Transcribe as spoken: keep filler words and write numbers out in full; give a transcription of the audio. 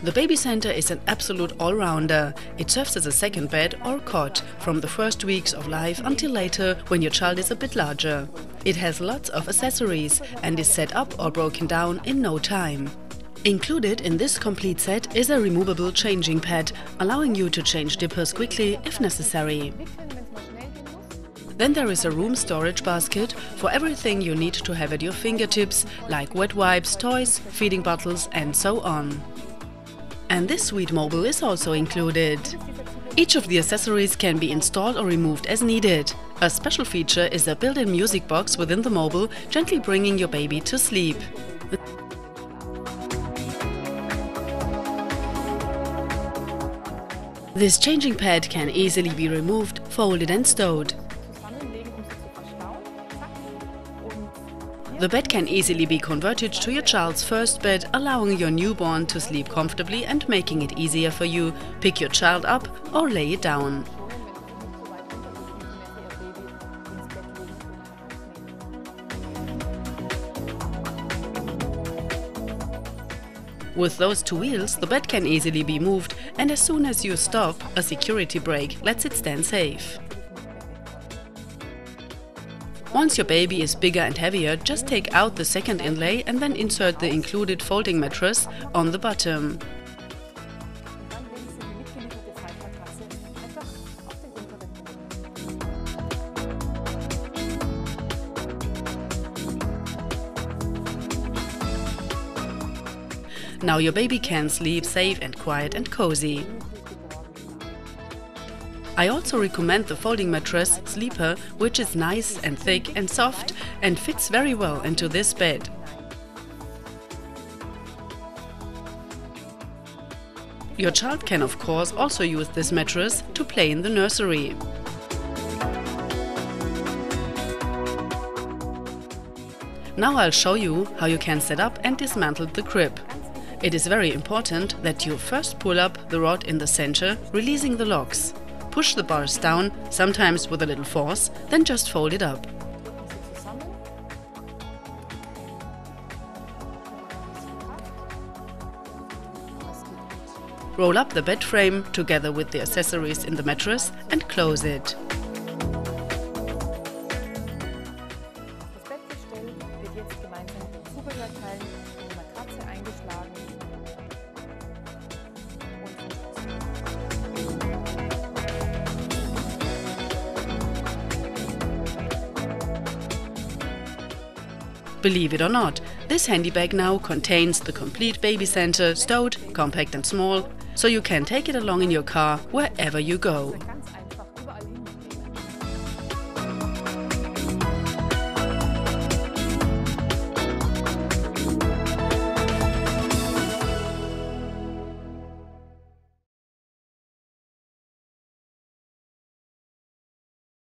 The baby center is an absolute all-rounder. It serves as a second bed or cot from the first weeks of life until later when your child is a bit larger. It has lots of accessories and is set up or broken down in no time. Included in this complete set is a removable changing pad, allowing you to change diapers quickly if necessary. Then there is a room storage basket for everything you need to have at your fingertips, like wet wipes, toys, feeding bottles and so on. And this sweet mobile is also included. Each of the accessories can be installed or removed as needed. A special feature is a built-in music box within the mobile, gently bringing your baby to sleep. This changing pad can easily be removed, folded and stowed. The bed can easily be converted to your child's first bed, allowing your newborn to sleep comfortably and making it easier for you. Pick your child up or lay it down. With those two wheels, the bed can easily be moved, and as soon as you stop, a security brake lets it stand safe. Once your baby is bigger and heavier, just take out the second inlay and then insert the included folding mattress on the bottom. Now your baby can sleep safe and quiet and cozy. I also recommend the folding mattress Sleeper, which is nice and thick and soft and fits very well into this bed. Your child can of course also use this mattress to play in the nursery. Now I'll show you how you can set up and dismantle the crib. It is very important that you first pull up the rod in the center, releasing the locks. Push the bars down, sometimes with a little force, then just fold it up. Roll up the bed frame together with the accessories in the mattress and close it. Believe it or not, this handy bag now contains the complete baby center, stowed, compact and small, so you can take it along in your car wherever you go.